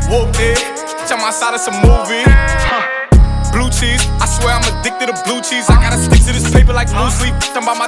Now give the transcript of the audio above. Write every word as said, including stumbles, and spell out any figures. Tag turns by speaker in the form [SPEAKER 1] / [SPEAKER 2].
[SPEAKER 1] Whooped it, I'm outside of some movie. Blue cheese, I swear I'm addicted to blue cheese. I gotta stick to this paper like blue sleep. Talking about my